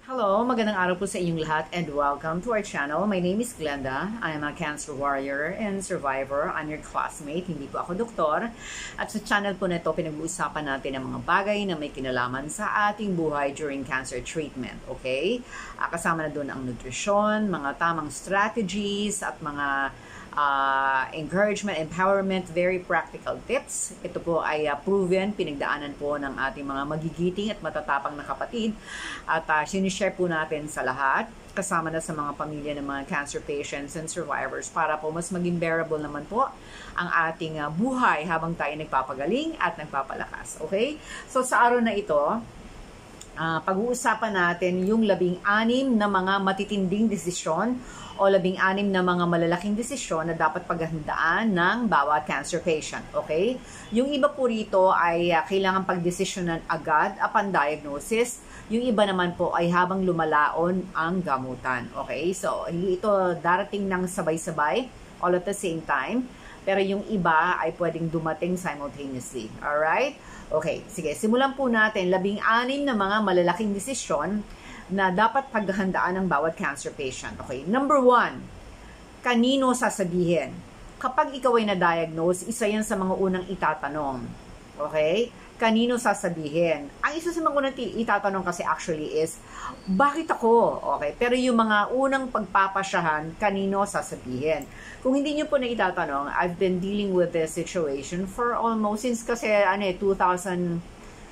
Hello, magandang araw po sa inyong lahat and welcome to our channel. My name is Glenda. I am a cancer warrior and survivor. I'm your classmate, hindi po ako doktor. At sa channel po na ito, pinag-uusapan natin ang mga bagay na may kinalaman sa ating buhay during cancer treatment. Okay? Kasama na doon ang nutrisyon, mga tamang strategies at mga encouragement, empowerment, very practical tips. Ito po ay proven, pinagdaanan po ng ating mga magigiting at matatapang na kapatid. At sinishare po natin sa lahat, kasama na sa mga pamilya ng mga cancer patients and survivors para po mas maging bearable naman po ang ating buhay habang tayo nagpapagaling at nagpapalakas. Okay? So sa araw na ito, pag-uusapan natin yung 16 na mga matitinding desisyon o 16 na mga malalaking desisyon na dapat paghandaan ng bawat cancer patient. Okay? Yung iba po rito ay kailangan pagdesisyonan agad upon diagnosis. Yung iba naman po ay habang lumalaon ang gamutan. Okay? So, hindi ito darating ng sabay-sabay all at the same time. Pero yung iba ay pwedeng dumating simultaneously. Alright? Okay, sige. Simulan po natin 16 na mga malalaking desisyon na dapat paghandaan ng bawat cancer patient. Okay, number 1, kanino sasabihin? Kapag ikaw ay na-diagnose, isa yan sa mga unang itatanong. Okay? Kanino sasabihin? Ang isa sa mga unang itatanong kasi actually is, bakit ako? Okay, pero yung mga unang pagpapasyahan, kanino sasabihin? Kung hindi nyo po na itatanong, I've been dealing with this situation for almost since kasi 2000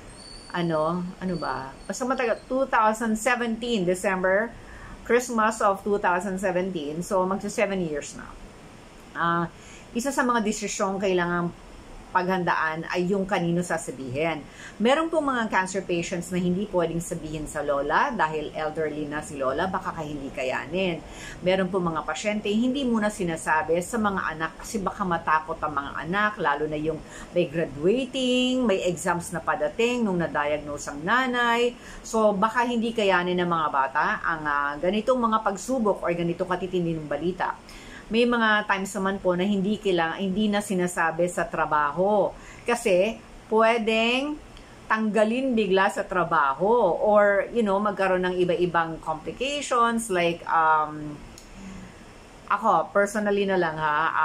basta matagal, 2017, December, Christmas of 2017, so magsa 7 years na. Isa sa mga desisyong kailangan paghandaan ay yung kanino sasabihin. Meron po mga cancer patients na hindi pwedeng sabihin sa lola dahil elderly na si lola, baka hindi kayanin. Meron po mga pasyente hindi muna sinasabi sa mga anak kasi baka matakot ang mga anak, lalo na yung may graduating, may exams na padating nung na-diagnose ang nanay. So baka hindi kayanin ng mga bata ang ganitong mga pagsubok o ganito katitinding balita. May mga times naman po na hindi na sinasabi sa trabaho kasi pwedeng tanggalin bigla sa trabaho or magkaroon ng iba-ibang complications like ako personally na lang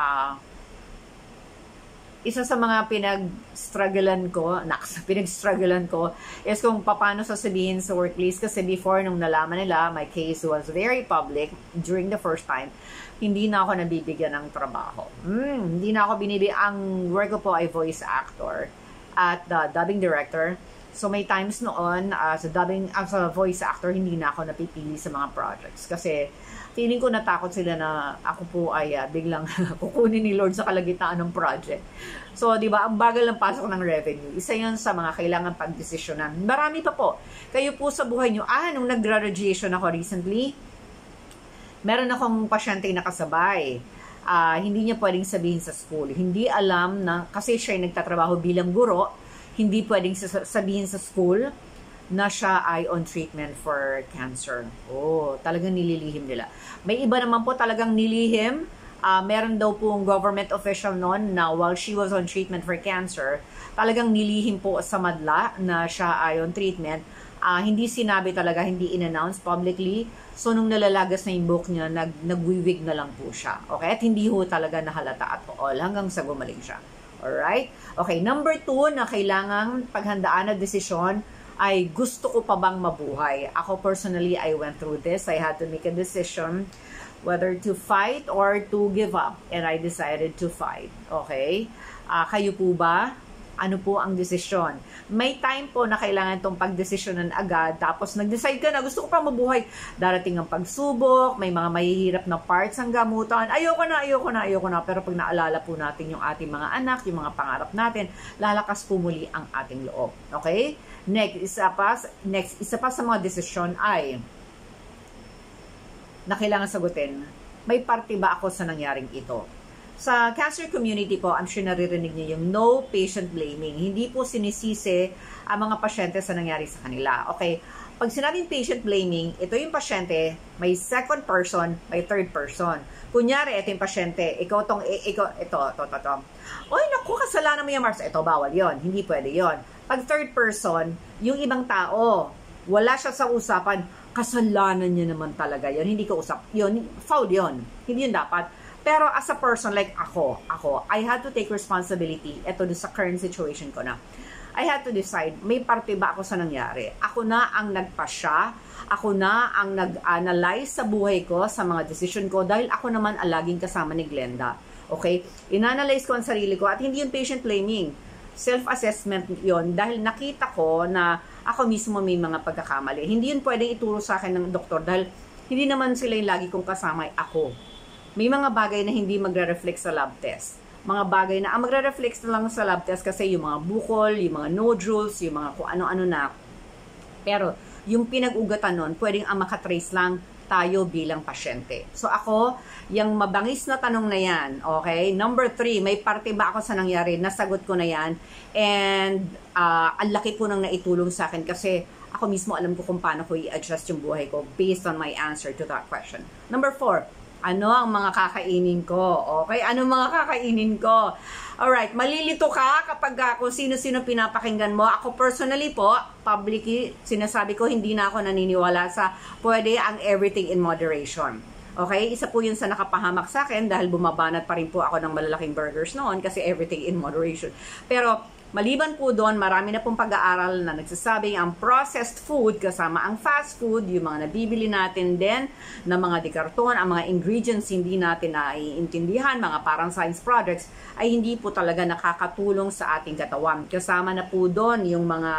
isa sa mga pinag-strugglean ko is kung paano sasabihin sa workplace kasi before nung nalaman nila my case was very public during the first time, hindi na ako nabibigyan ng trabaho. Hindi na ako binibigyan. Ang work ko po ay voice actor at dubbing director. So may times noon as a voice actor, hindi na ako napipili sa mga projects kasi feeling ko natakot sila na ako po ay biglang kukunin ni Lord sa kalagitnaan ng project. So, di ba, ang bagal ng pasok ng revenue. Isa yun sa mga kailangan pagdesisyonan. Marami pa po. Kayo po sa buhay nyo, nung nag-graduation ako recently, meron akong pasyente nakasabay. Hindi niya pwedeng sabihin sa school. Hindi alam na, kasi siya ay nagtatrabaho bilang guro, hindi pwedeng sabihin sa school na siya ay on treatment for cancer. Talagang nililihim nila. May iba naman po talagang nilihim. Meron daw pong government official noon na while she was on treatment for cancer, talagang nilihim po sa madla na siya ay on treatment. Hindi sinabi talaga, hindi in-announce publicly. So, nung nalalagas na yung book niya, nagwiwig na lang po siya. Okay? At hindi ho talaga nahalata at all hanggang sa gumaling siya. Alright? Okay, number 2 na kailangang paghandaan na desisyon ay gusto ko pa bang mabuhay? Ako personally, I went through this. I had to make a decision whether to fight or to give up. And I decided to fight. Okay? Kayo po ba? Ano po ang desisyon? May time po na kailangan itong pagdesisyonan agad. Tapos nag-decide ka na, gusto ko pa mabuhay. Darating ang pagsubok, may mga mahihirap na parts ang gamutan. Ayoko na. Pero pag naalala po natin yung ating mga anak, yung mga pangarap natin, lalakas po muli ang ating loob. Okay? Next, isa pa sa mga desisyon ay na kailangan sagutin, may parte ba ako sa nangyaring ito? Sa cancer community po, I'm sure naririnig niyo yung no patient blaming. Hindi po sinisisi ang mga pasyente sa nangyari sa kanila. Okay, pag sinabing patient blaming, ito yung pasyente, may second person, may third person. Kunyari, ito yung pasyente, ito. Oy, naku, kasalanan mo yung Mars. Ito, bawal yon, hindi pwede yon. Pag third person, yung ibang tao, wala siya sa usapan, kasalanan niya naman talaga yun. Hindi ko usap. Yun, foul yun. Hindi yun dapat. Pero as a person like ako, I had to take responsibility. Ito sa current situation ko na. I had to decide, may parte ba ako sa nangyari? Ako na ang nagpasya. Ako na ang nag-analyze sa buhay ko, sa mga decision ko, dahil ako naman ang laging kasama ni Glenda. Okay? In-analyze ko ang sarili ko at hindi yung patient blaming. Self-assessment yon dahil nakita ko na ako mismo may mga pagkakamali. Hindi yun pwedeng ituro sa akin ng doktor dahil hindi naman sila yung lagi kong kasama, ako. May mga bagay na hindi magre-reflect sa lab test. Mga bagay na ang magre-reflect lang sa lab test kasi yung mga bukol, yung mga nodules, yung mga kung ano-ano na. Pero yung pinag-ugatan nun, pwedeng ang makatrace lang tayo bilang pasyente. So ako, yung mabangis na tanong na yan, okay? Number 3, may parte ba ako sa nangyari? Nasagot ko na yan. And ang laki po nang naitulong sa akin kasi ako mismo alam ko kung paano ko i-adjust yung buhay ko based on my answer to that question. Number 4, ano ang mga kakainin ko? Okay? Ano mga kakainin ko? Alright, malilito ka kapag kung sino-sino pinapakinggan mo. Ako personally po, publicly, sinasabi ko, hindi na ako naniniwala sa pwede ang everything in moderation. Okay? Isa po yun sa nakapahamak sa akin dahil bumabanat pa rin po ako ng malalaking burgers noon kasi everything in moderation. Pero maliban po doon, marami na pong pag-aaral na nagsasabing ang processed food kasama ang fast food, yung mga nabibili natin din na mga dekarton, ang mga ingredients hindi natin naiintindihan, mga parang science products, ay hindi po talaga nakakatulong sa ating katawan. Kasama na po doon yung mga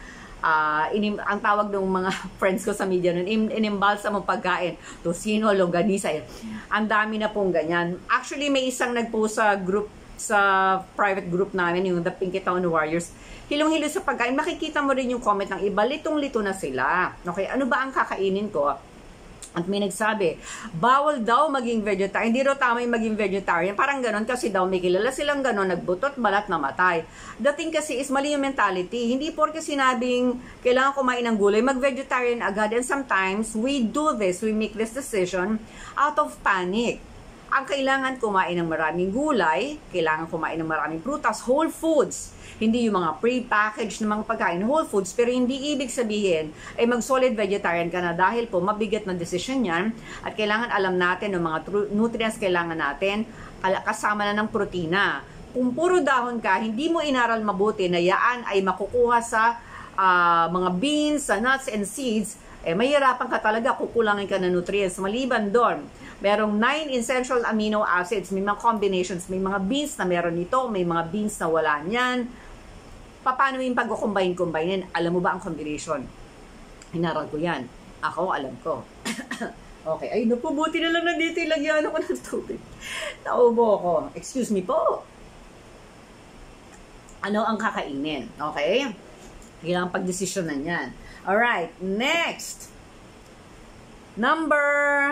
ang tawag ng mga friends ko sa media nun, inimbalsa mong pagkain, tosino, longganisa, ang dami na pong ganyan. Actually, may isang nagpost sa group, sa private group namin, yung The Pinky Town Warriors, hilong-hilo sa pagkain, makikita mo rin yung comment ng iba, litong-lito na sila. Okay, ano ba ang kakainin ko? At may nagsabi, bawal daw maging vegetarian. Hindi raw tama yung maging vegetarian. Parang ganon kasi daw may kilala silang ganon, nagbutot, balat, namatay. Dating kasi is mali yung mentality. Hindi porke sinabing kailangan kumain ng gulay, mag-vegetarian agad. And sometimes, we do this, we make this decision out of panic. Ang kailangan kumain ng maraming gulay, kailangan kumain ng maraming prutas, whole foods. Hindi yung mga pre-packaged na mga pagkain, whole foods, pero hindi ibig sabihin ay mag-solid vegetarian ka na dahil po mabigat na decision yan at kailangan alam natin ng mga nutrients kailangan natin kasama na ng protina. Kung puro dahon ka, hindi mo inaral mabuti na yaan ay makukuha sa mga beans, sa nuts and seeds, mahirapan ka talaga, kukulangin ka ng nutrients. Maliban doon, merong 9 essential amino acids, may mga combinations, may mga beans na meron ito, may mga beans na wala niyan. Paano yung pag-combine-combine? Alam mo ba ang combination? Inaral ko yan. Ako, alam ko. Okay, ay napubuti na lang nandito, ilagyan ako ng tubig. Naubo ako. Excuse me po. Ano ang kakainin? Okay? Kailangan pag-desisyonan yan. Alright, next. Number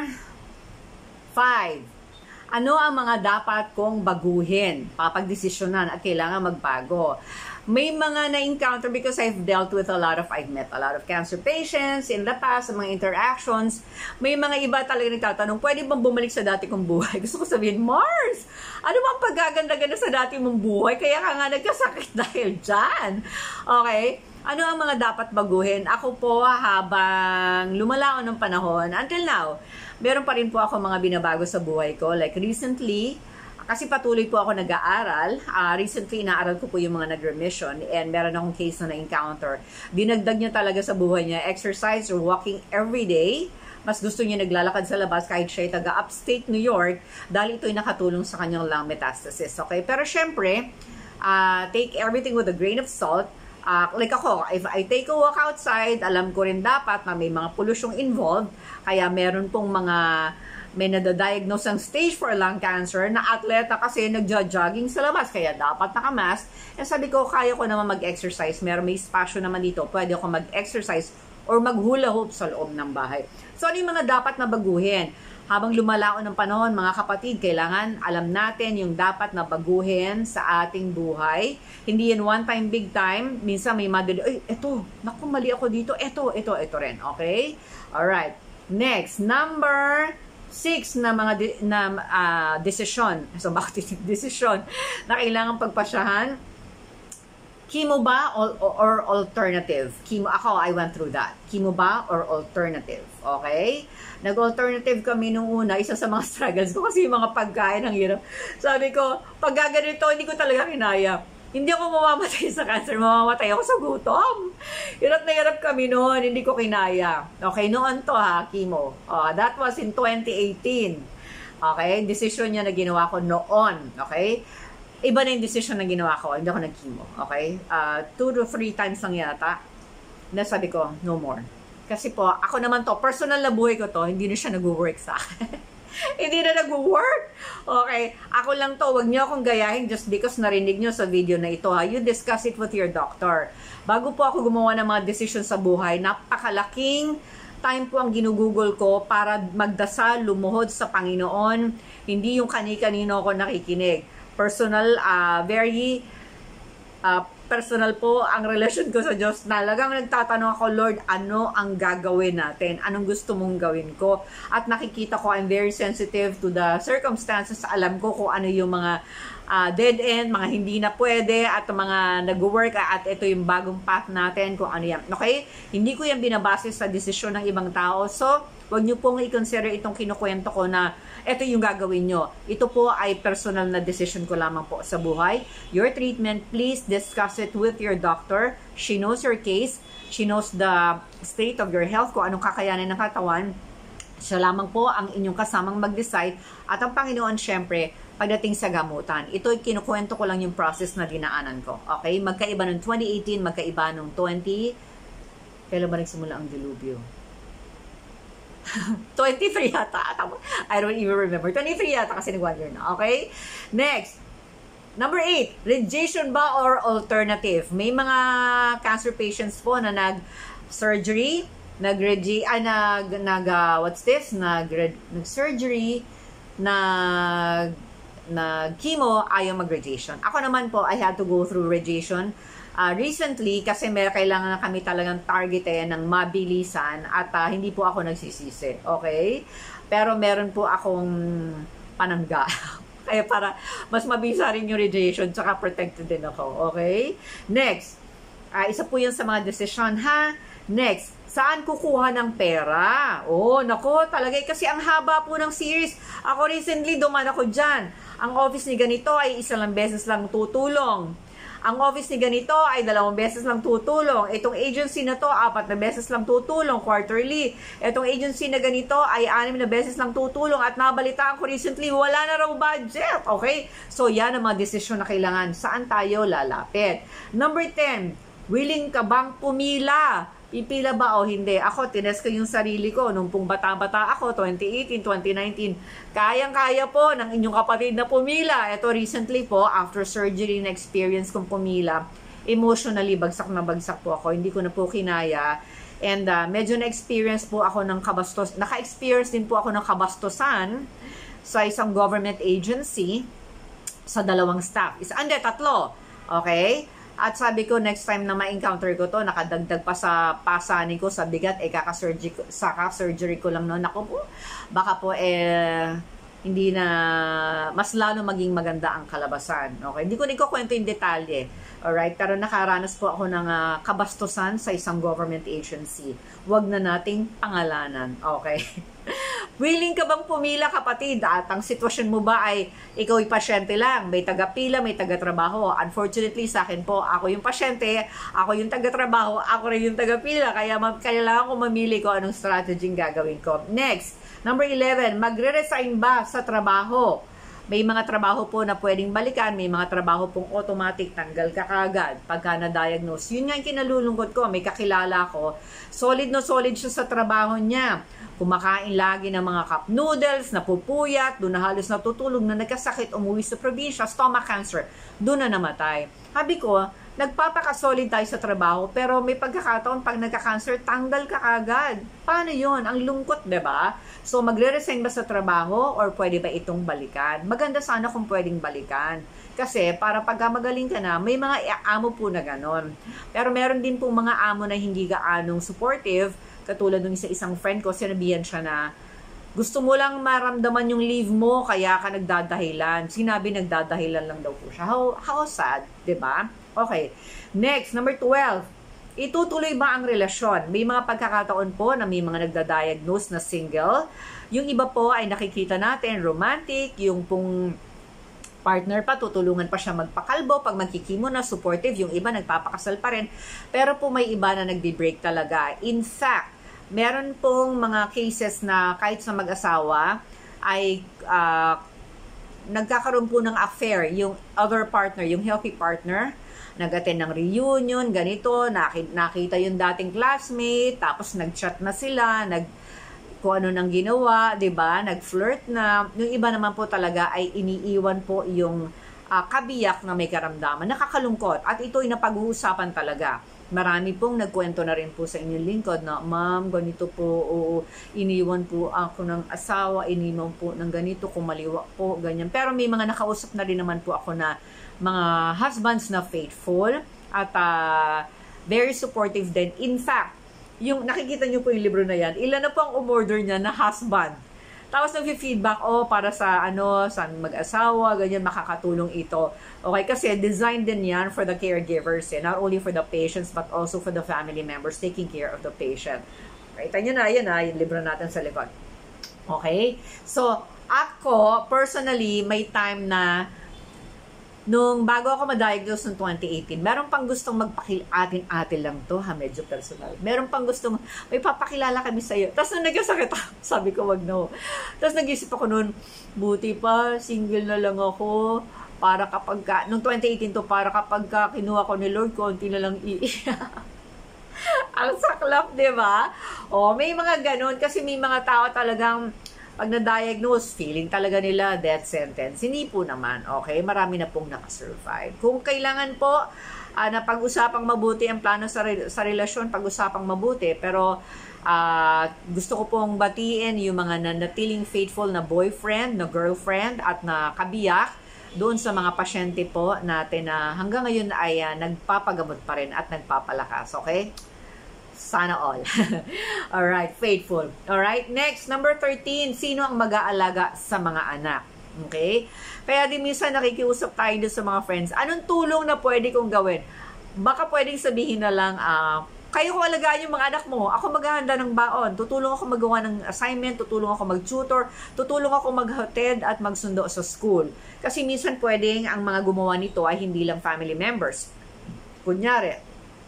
5. Ano ang mga dapat kong baguhin, papagdesisyonan at kailangan magbago? May mga na-encounter because I've met a lot of cancer patients in the past, sa mga interactions. May mga iba talaga nagtatanong, pwede bang bumalik sa dati kong buhay? Gusto ko sabihin, Mars, ano bang paggaganda-ganda sa dati mong buhay? Kaya ka nga nagkasakit dahil dyan. Okay? Ano ang mga dapat baguhin? Ako po, habang lumalaon ng panahon, until now, meron pa rin po ako mga binabago sa buhay ko. Like recently, kasi patuloy po ako nag-aaral. Recently, inaaral ko po yung mga nag-remission and meron akong case na na-encounter. Dinagdag niya talaga sa buhay niya, exercise or walking every day. Mas gusto niya naglalakad sa labas kahit siya ay taga-upstate New York dahil ito'y nakatulong sa kanyang lung metastasis. Okay? Pero syempre, take everything with a grain of salt. Like ako, if I take a walk outside, alam ko rin dapat na may mga pollution involved. Kaya meron pong may nadadiagnose ang stage 4 lung cancer na atleta kasi nagja-jogging sa labas. Kaya dapat nakamask. And sabi ko, kaya ko naman mag-exercise. May espasyo naman dito. Pwede ako mag-exercise or mag-hula hoop sa loob ng bahay. So, ano yung mga dapat na baguhin? Habang lumalaon ng panahon, mga kapatid, kailangan alam natin yung dapat na baguhin sa ating buhay. Hindi yan one time, big time. Minsan may madali, ay, eto, naku, mali ako dito. Ito rin, okay? Alright. Next, number 6 na mga desisyon. So, bakit desisyon na kailangan pagpasyahan? Chemo ba or alternative? Chemo, ako, I went through that. Chemo ba or alternative? Okay? Nag-alternative kami nung una, isa sa mga struggles ko kasi yung mga pagkain ang hirap. Sabi ko, pag gaganito, hindi ko talaga kinaya. Hindi ako mamamatay sa cancer, mamamatay ako sa gutom. Hirap na hirap kami noon, hindi ko kinaya. Okay, noon to ha, chemo. That was in 2018. Okay, decision niya na ginawa ko noon. Okay? Iba na yung decision na ginawa ko. Hindi ako nag-chemo. Okay? 2 to 3 times lang yata. Na sabi ko, no more. Kasi po, ako naman to, personal na buhay ko to, hindi na siya nag-work sa akin. Hindi na nag-work. Okay? Ako lang to, wag niyo akong gayahin just because narinig niyo sa video na ito. Ha? You discuss it with your doctor. Bago po ako gumawa ng mga decision sa buhay, napakalaking time po ang ginugugol ko para magdasal, lumuhod sa Panginoon. Hindi yung kani-kanino ako nakikinig. Personal, very personal po ang relasyon ko sa Diyos. Talagang nagtatanong ako, Lord, ano ang gagawin natin? Anong gusto mong gawin ko? At nakikita ko, I'm very sensitive to the circumstances. Alam ko kung ano yung mga dead end, mga hindi na pwede, at mga nag-work, at ito yung bagong path natin, kung ano yan. Okay? Hindi ko yan binabase sa desisyon ng ibang tao. So, wag nyo pong i-consider itong kinukwento ko na ito yung gagawin nyo. Ito po ay personal na decision ko lamang po sa buhay. Your treatment, please discuss it with your doctor. She knows your case. She knows the state of your health, kung anong kakayanin ng katawan. Siya lamang po ang inyong kasamang mag-decide. At ang Panginoon, syempre, pagdating sa gamutan. Ito, kinukwento ko lang yung process na dinaanan ko. Okay? Magkaiba ng 2018, magkaiba ng 20... Kailan ba nagsimula ang dilubyo? 23 yata. I don't even remember. 23 yata kasi nag 1 year na. Okay? Next. Number 8. Radiation ba or alternative? May mga cancer patients po na nag-surgery, nag-surgery, nag-chemo, ayaw mag-radiation. Ako naman po, I had to go through radiation. Recently, kasi may kailangan na kami talagang targetin ng mabilisan at hindi po ako nagsisisi. Okay? Pero meron po akong panangga. Kaya para mas mabisa rin yung radiation tsaka protected din ako. Okay? Next. Isa po yun sa mga decision, ha? Next. Saan kukuha ng pera? Oh, nako, talaga kasi ang haba po ng series. Ako recently, duman ako dyan. Ang office ni ganito ay isa lang beses lang tutulong. Ang office ni ganito ay 2 beses lang tutulong. Itong agency na to, 4 na beses lang tutulong quarterly. Itong agency na ganito ay 6 na beses lang tutulong. At nabalitaan ko recently, wala na raw budget. Okay? So, yan ang mga desisyon na kailangan. Saan tayo lalapit? Number 10, willing ka bang pumila? Ipila ba o hindi? Ako, tinest ko yung sarili ko nung pong bata-bata ako, 2018, 2019. Kayang-kaya po ng inyong kapatid na pumila. Ito recently po, after surgery na experience kong pumila, emotionally, bagsak na bagsak po ako. Hindi ko na po kinaya. And medyo na-experience po ako ng naka-experience din po ako ng kabastusan sa isang government agency sa 2 staff. Hindi, 3. Okay? At sabi ko, next time na ma-encounter ko to, nakadagdag pa sa pasanin ko sa bigat, kaka-surgery ko lang noon. Ako po, baka po, hindi na, mas lalo maging maganda ang kalabasan. Okay? Hindi ko kwento yung detalye. Alright? Pero nakaranas po ako ng kabastusan sa isang government agency. Huwag na nating pangalanan. Okay? Willing ka bang pumila, kapatid? At ang sitwasyon mo ba ay ikaw ay pasyente lang, may taga-pila, may taga-trabaho? Unfortunately, sa akin po, ako yung pasyente, ako yung taga-trabaho, ako rin yung taga-pila, kaya kailangan ko mamili ko anong strategy gagawin ko. Next, number 11, magre-resign ba sa trabaho? May mga trabaho po na pwedeng balikan, may mga trabaho pong automatic, tanggal ka kagad pagka na-diagnose. Yun nga yung kinalulungkot ko, may kakilala ko, solid na solid siya sa trabaho niya. Kumakain lagi ng mga cup noodles, napupuyat, doon na halos natutulog, na nagkasakit, umuwi sa probinsya, stomach cancer, doon na namatay. Sabi ko, nagpapakasolid tayo sa trabaho, pero may pagkakataon, pag nagka-cancer, tanggal ka agad. Paano yun? Ang lungkot, diba? So, magre-resign ba sa trabaho or pwede ba itong balikan? Maganda sana kung pwedeng balikan. Kasi, para pag magaling ka na, may mga amo po na ganon. Pero meron din po mga amo na hindi gaanong supportive. Katulad ng isang friend ko, sinabihan siya na gusto mo lang maramdaman yung leave mo, kaya ka nagdadahilan. Sinabi nagdadahilan lang daw po siya. How sad, diba? Okay. Next, number 12. Itutuloy ba ang relasyon? May mga pagkakataon po na may mga nagda-diagnose na single. Yung iba po ay nakikita natin romantic, yung pong partner pa, tutulungan pa siya magpakalbo, pag magkikimo na, supportive, yung iba nagpapakasal pa rin. Pero po may iba na nagdi-break talaga. In fact, meron pong mga cases na kahit sa mag-asawa ay nagkakaroon po ng affair, yung other partner, yung healthy partner, nag-attend ng reunion, ganito, nakita yung dating classmate, tapos nag-chat na sila, kung ano nang ginawa, 'di ba? Nag-flirt na. Yung iba naman po talaga ay iniiwan po yung kabiyak na may karamdaman. Nakakalungkot. At ito ay napag-uusapan talaga. Marami pong nagkwento na rin po sa inyong lingkod na, ma'am, ganito po, oo, iniwan po ako ng asawa, iniwan po ng ganito, kumaliwa po, ganyan. Pero may mga nakausap na rin naman po ako na mga husbands na faithful at very supportive din. In fact, yung nakikita nyo po yung libro na yan, ilan na po ang umorder niya na husband. Tapos nag-feedback, para sa sa mag-asawa, ganyan, makakatulong ito. Okay, kasi design din yan for the caregivers, not only for the patients, but also for the family members taking care of the patient. Kita nyo na, yan yung libro natin sa likod. Okay? So, ako, personally, may time na nung bago ako ma-diagnose noong 2018, meron pang gustong magpakil-atin-atin lang to, medyo personal. Meron pang gustong, may papakilala kami sa'yo. Tapos nung nagkasakit ako, sabi ko, wag no. Tapos nag-isip ako noon, buti pa, single na lang ako, para kapag nung 2018 to, para kapag kinuha ko ni Lord, konti na lang iiyak. Ang saklap, di ba? May mga ganun, kasi may mga tao talagang, pag na-diagnose, feeling talaga nila death sentence. Hindi po naman, okay? Marami na pong nakasurvive. Kung kailangan po na pag-usapang mabuti ang plano sa relasyon, pag-usapang mabuti. Pero gusto ko pong batiin yung mga nanatiling faithful na boyfriend, na girlfriend, at na kabiyak doon sa mga pasyente po natin na hanggang ngayon ay nagpapagamot pa rin at nagpapalakas, okay? Sana all. Alright, faithful. Alright, next, number 13, sino ang mag-aalaga sa mga anak? Okay? Kaya din minsan nakikiusap tayo doon sa mga friends, anong tulong na pwede kong gawin? Baka pwedeng sabihin na lang, kayo ko alagaan yung mga anak mo, ako maghahanda ng baon, tutulong ako magawa ng assignment, tutulong ako mag-tutor, tutulong ako mag-attend at magsundo sa school. Kasi minsan pwedeng ang mga gumawa nito ay hindi lang family members. Kunyari,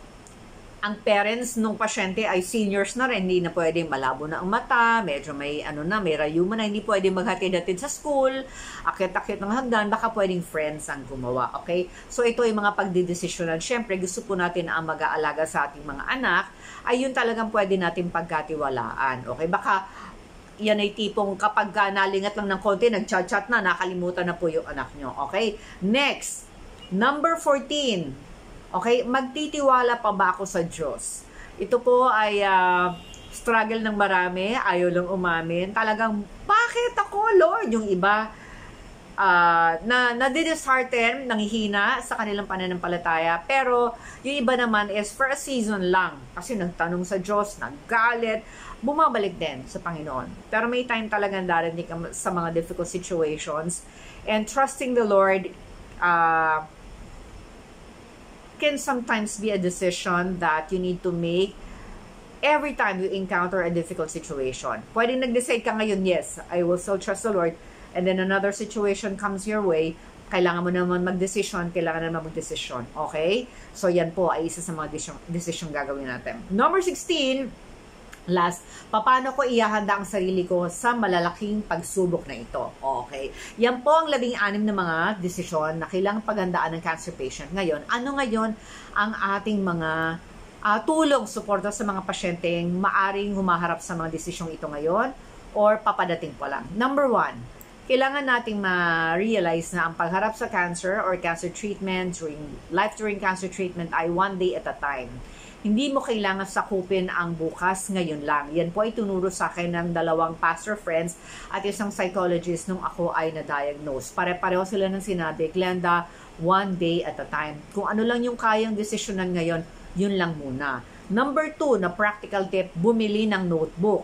ang parents ng pasyente ay seniors na rin, hindi na pwedeng malabo na ang mata, medyo may may rayuma na, hindi pwedeng maghatid-hatid sa school, akit-akit ng hagdan, baka pwedeng friends ang gumawa, okay? So ito ay mga pagdidesisyonan. Siyempre, gusto po natin ang mag-aalaga sa ating mga anak, ay yun talagang pwede natin pagkatiwalaan, okay? Baka yan ay tipong kapag nalingat lang ng konti, nag-chat-chat na, nakalimutan na po yung anak nyo, okay? Next, number 14, okay, magtitiwala pa ba ako sa Diyos? Ito po ay struggle ng marami, ayaw lang umamin. Talagang, bakit ako, Lord? Yung iba, na-dishearten, nanghihina sa kanilang pananampalataya. Pero, yung iba naman is for a season lang. Kasi nagtanong sa Diyos, naggalit, bumabalik din sa Panginoon. Pero may time talagang darating sa mga difficult situations. And trusting the Lord, can sometimes be a decision that you need to make every time you encounter a difficult situation. Pwede nag-decide ka ngayon, yes, I will still trust the Lord, and then another situation comes your way, kailangan mo naman mag-decision, okay? So yan po ay isa sa mga decision gagawin natin. Number 16, last, paano ko ihahanda ang sarili ko sa malalaking pagsubok na ito? Okay. Yan po ang 16 na mga desisyon na kailangang paghandaan ng cancer patient ngayon. Ano ngayon ang ating mga tulong, suporta sa mga pasyenteng maaring humaharap sa mga desisyong ito ngayon or papadating pa lang? Number 1, kailangan nating ma-realize na ang pagharap sa cancer or cancer treatment, during cancer treatment ay one day at a time. Hindi mo kailangan sakupin ang bukas ngayon lang. Yan po ay tunuro sa akin ng 2 pastor friends at isang psychologist nung ako ay na-diagnose. Pare-pareho sila ng sinabi, Glenda, one day at a time. Kung ano lang yung kayang desisyonan ngayon, yun lang muna. Number 2 na practical tip, bumili ng notebook.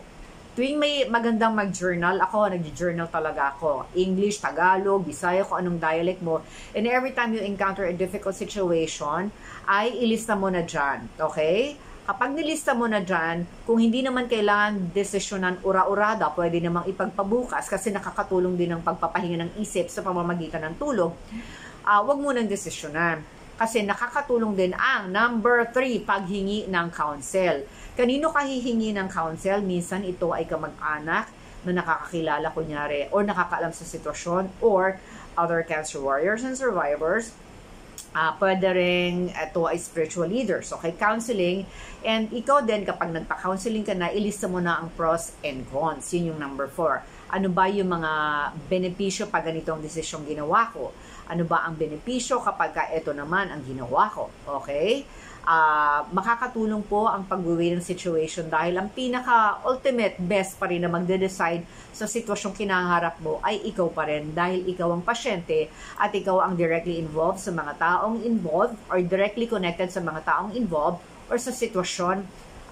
Tuwing may magandang mag-journal, ako, nag-journal talaga ako. English, Tagalog, Bisaya, kung anong dialect mo. And every time you encounter a difficult situation, ay ilista mo na dyan. Okay? Kapag nilista mo na dyan, kung hindi naman kailangan desisyonan ura-urada, pwede namang ipagpabukas kasi nakakatulong din ang pagpapahinga ng isip sa pamamagitan ng tulog. Huwag mo nang desisyonan. Kasi nakakatulong din ang number 3, paghingi ng counsel. Kanino ka hihingi ng counsel? Minsan ito ay kamag-anak na nakakakilala kunyari or nakakaalam sa sitwasyon or other cancer warriors and survivors. Pwede rin ito ay spiritual leaders. Okay, counseling. And ikaw din kapag nagpa-counseling ka na, ilista mo na ang pros and cons. Yun yung number 4. Ano ba yung mga benepisyo pag ganitong desisyong ginawa ko? Ano ba ang benepisyo kapag ito naman ang ginawa ko? Okay? Makakatulong po ang pag-uwi ng situation dahil ang pinaka-ultimate best pa rin na magde-decide sa sitwasyong kinaharap mo ay ikaw pa rin dahil ikaw ang pasyente at ikaw ang directly involved sa mga taong involved or directly connected sa mga taong involved or sa sitwasyon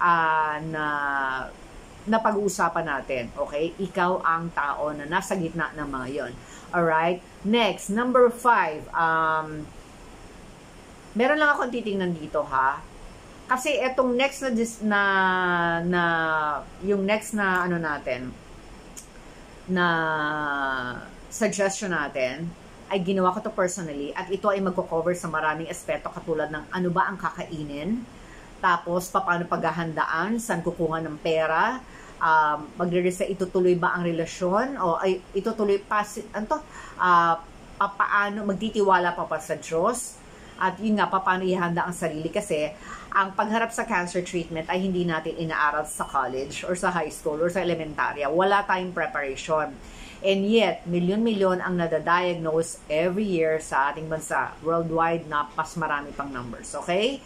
na pag-uusapan natin. Okay? Ikaw ang tao na nasa gitna ng mga yon. Alright? Next, number 5. Meron lang akong titingnan dito, ha? Kasi etong next yung next na ano natin, na suggestion natin, ay ginawa ko to personally at ito ay magko-cover sa maraming aspeto katulad ng ano ba ang kakainin, tapos paano paghahandaan, saan kukuha ng pera, itutuloy ba ang relasyon o ay itutuloy paano magtitiwala pa sa Diyos, at yun nga paano ihanda ang sarili kasi ang pagharap sa cancer treatment ay hindi natin inaaral sa college or sa high school or sa elementarya. Wala tayong preparation. And yet, milyon-milyon ang nadadiagnose every year sa ating bansa. Worldwide na pas marami pang numbers. Okay?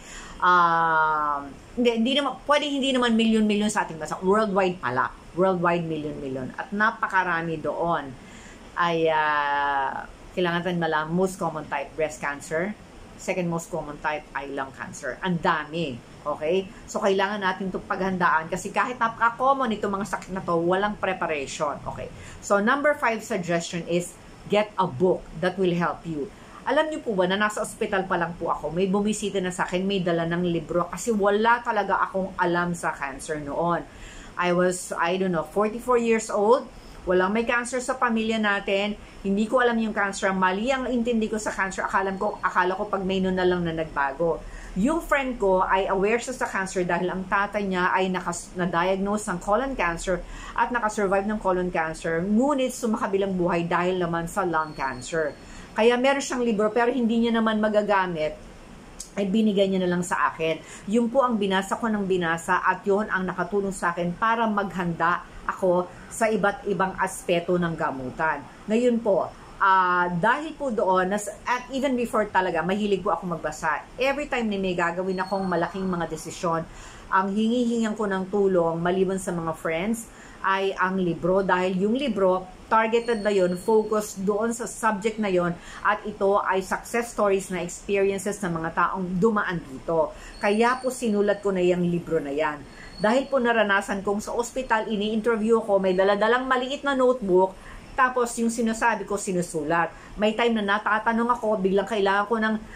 Hindi naman milyon-milyon sa ating bansa. Worldwide pala. Worldwide milyon-milyon. At napakarami doon ay kailangan natin malaman most common type breast cancer. Second most common type ay lung cancer. Ang dami. Okay? So, kailangan natin itong paghandaan kasi kahit napaka-common itong mga sakit na to, walang preparation. Okay? So, number 5 suggestion is get a book that will help you. Alam niyo po ba na nasa ospital pa lang po ako, may bumisita na sa akin, may dala ng libro kasi wala talaga akong alam sa cancer noon. I was, 44 years old. Walang may cancer sa pamilya natin. Hindi ko alam yung cancer. Mali ang intindi ko sa cancer. Akala ko pag may nun na lang na nagbago. Yung friend ko ay aware siya sa cancer dahil ang tatay niya ay na-diagnose ng colon cancer at nakasurvive ng colon cancer. Ngunit sumakabilang buhay dahil naman sa lung cancer. Kaya meron siyang libro pero hindi niya naman magagamit. Ay binigay niya na lang sa akin. Yun po ang binasa ko ng binasa at yun ang nakatulong sa akin para maghanda ako sa iba't ibang aspeto ng gamutan. Ngayon po, dahil po doon, at even before talaga, mahilig po ako magbasa. Every time na may gagawin akong malaking mga desisyon, ang hingi-hingan ko ng tulong, maliban sa mga friends, ay ang libro. Dahil yung libro, targeted na yun, focus doon sa subject na yun, at ito ay success stories na experiences ng mga taong dumaan dito. Kaya po sinulat ko na yung libro na yan. Dahil po naranasan kong sa ospital, ini-interview ko, may daladalang maliit na notebook, tapos yung sinasabi ko, sinusulat. May time na natatanong ako, biglang kailangan ko ng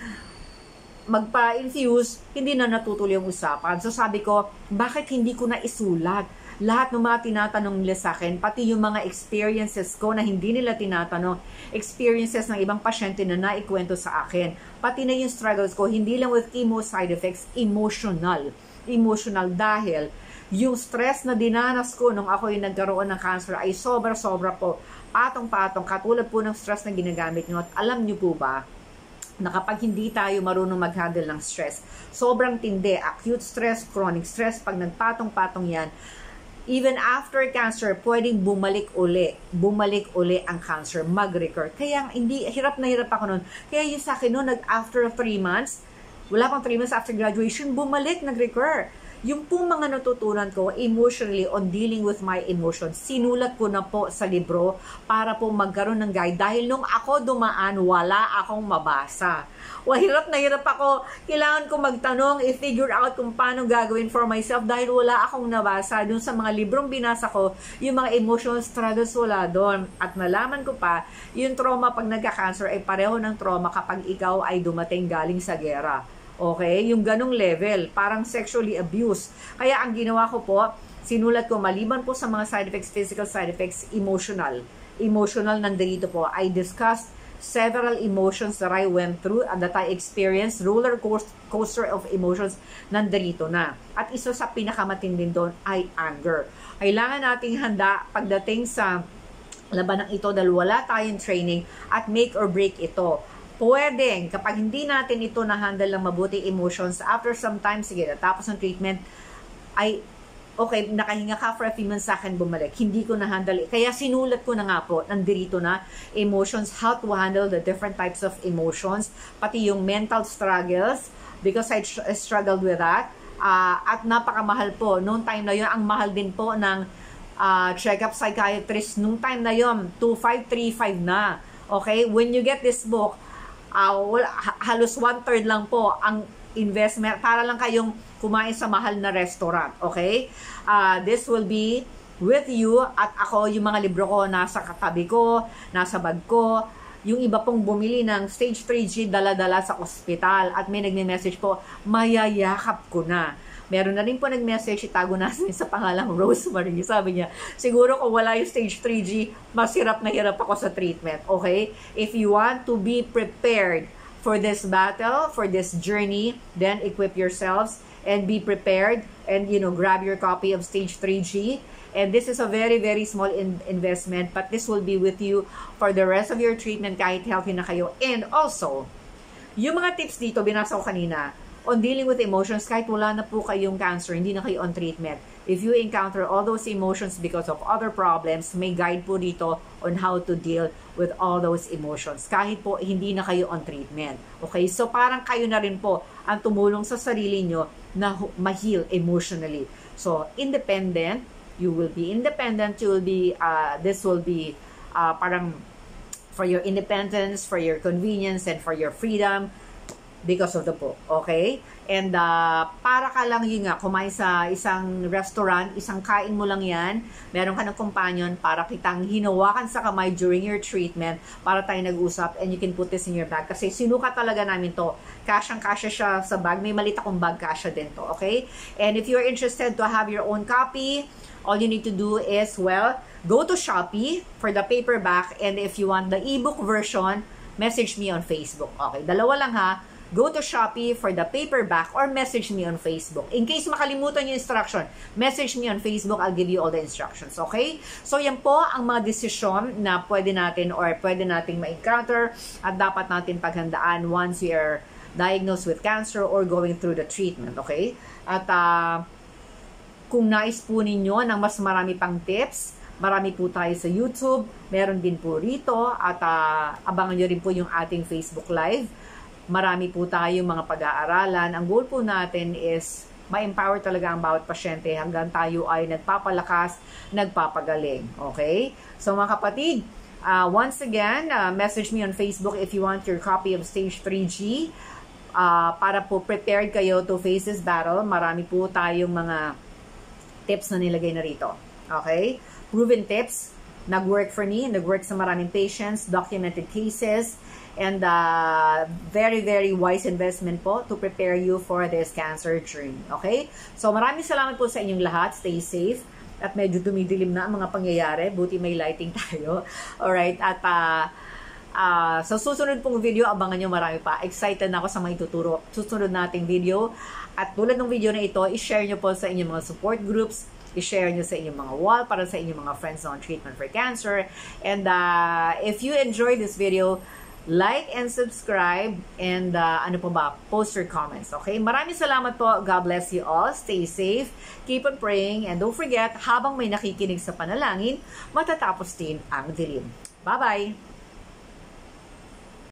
magpa-infuse, hindi na natutuloy yung usapan. So sabi ko, bakit hindi ko na isulat? Lahat ng mga tinatanong nila sa akin, pati yung mga experiences ko na hindi nila tinatanong, experiences ng ibang pasyente na naikwento sa akin, pati na yung struggles ko, hindi lang with chemo side effects, emotional dahil yung stress na dinanas ko nung ako yung nagkaroon ng cancer ay sobra-sobra po, patong-patong, katulad po ng stress na ginagamit nyo. At alam nyo po ba, na kapag hindi tayo marunong mag-handle ng stress, sobrang tindi, acute stress, chronic stress, pag nagpatong-patong yan, even after cancer, pwedeng bumalik uli ang cancer, mag-recur. Kaya hirap na hirap ako nun. Kaya yung sa akin nun, after 3 months, wala pang 3 months after graduation, bumalik, nag-recur. yung pong mga natutunan ko emotionally on dealing with my emotions, sinulat ko na po sa libro para po magkaroon ng guide. Dahil nung ako dumaan, wala akong mabasa. Hirap na hirap ako. Kailangan ko magtanong, i-figure out kung paano gagawin for myself dahil wala akong nabasa. Dun sa mga librong binasa ko, yung mga emotional struggles wala doon. At nalaman ko pa, yung trauma pag nagka-cancer ay pareho ng trauma kapag ikaw ay dumating galing sa gera. Okay? Yung ganong level, parang sexually abused. Kaya ang ginawa ko po, sinulat ko maliban po sa mga side effects, physical side effects, emotional. Emotional nandito po. I discussed several emotions that I went through and that I experienced, roller coaster of emotions, nandito na. At isa sa pinakamatinding doon ay anger. Kailangan nating handa pagdating sa labanang ito dahil wala tayong training at make or break ito. Pwedeng, kapag hindi natin ito na-handle ng mabuti emotions, after some time, sige, tapos ng treatment, ay, okay, nakahinga ka for a few months sa akin bumalik. Hindi ko na-handle. Kaya sinulat ko na nga po, nandirito na, emotions, how to handle the different types of emotions, pati yung mental struggles, because I struggled with that. At napakamahal po. Noong time na yun, ang mahal din po ng check-up psychiatrist. Noong time na yun, 2,535 na. Okay? When you get this book, halos 1/3 lang po ang investment para lang kayong kumain sa mahal na restaurant. Okay? This will be with you at ako, yung mga libro ko nasa katabi ko, nasa bag ko. Yung iba pong bumili ng stage 3G dala-dala sa ospital at may nagme-message po, mayayakap ko na. Meron na rin po nag-message, itago natin sa pangalang Rosemary. Sabi niya, siguro kung wala yung stage 3G, mas hirap na hirap ako sa treatment. Okay? If you want to be prepared for this battle, for this journey, then equip yourselves and be prepared and, grab your copy of stage 3G. And this is a very, very small investment, but this will be with you for the rest of your treatment kahit healthy na kayo. And also, yung mga tips dito, binasa ko kanina, on dealing with emotions, kahit wala na po kayong cancer, hindi na kayo on treatment. If you encounter all those emotions because of other problems, may guide po dito on how to deal with all those emotions. Kahit po hindi na kayo on treatment. Okay? So parang kayo na rin po ang tumulong sa sarili nyo na ma-heal emotionally. So independent, you will be independent, you will be, this will be parang for your independence, for your convenience, and for your freedom, because of the book, okay? And para ka lang yun nga, kumain sa isang restaurant, isang kain mo lang yan, meron ka ng companion para kitang hinawakan sa kamay during your treatment, para tayo nag-usap, and you can put this in your bag. Kasi sinuka talaga namin to. Kasyang-kasya siya sa bag. May malit akong bag, kasya din to, okay? And if you're interested to have your own copy, all you need to do is, go to Shopee for the paperback, and if you want the ebook version, message me on Facebook. Okay, dalawa lang ha. Go to Shopee for the paperback or message me on Facebook. In case makalimutan yung instruction, message me on Facebook. I'll give you all the instructions. Okay? So, yan po ang mga desisyon na pwede natin or pwede nating ma-encounter at dapat natin paghandaan once we are diagnosed with cancer or going through the treatment. Okay? At kung nais po ninyo ng mas marami pang tips, marami po tayo sa YouTube. Meron din po rito at abangan nyo rin po yung ating Facebook Live. Marami po tayong mga pag-aaralan. Ang goal po natin is ma-empower talaga ang bawat pasyente hanggang tayo ay nagpapalakas, nagpapagaling. Okay? So mga kapatid, once again, message me on Facebook if you want your copy of Stage 3G para po prepared kayo to face this battle. Marami po tayong mga tips na nilagay na rito. Okay? Proven tips. Nag-work for me. Nag-work sa maraming patients, documented cases, and very, very wise investment po to prepare you for this cancer journey. Okay? So, maraming salamat po sa inyong lahat. Stay safe. At medyo dumidilim na ang mga pangyayari. Buti may lighting tayo. Alright? At sa susunod pong video, abangan nyo marami pa. Excited na ako sa mga ituturo. Susunod nating video. At tulad ng video na ito, i-share nyo po sa inyong mga support groups. I-share nyo sa inyong mga wall para sa inyong mga friends on treatment for cancer. And if you enjoyed this video, like and subscribe, and post your comments, okay? Maraming salamat po. God bless you all. Stay safe, keep on praying, and don't forget, habang may nakikinig sa panalangin, matatapos din ang dilim. Bye-bye!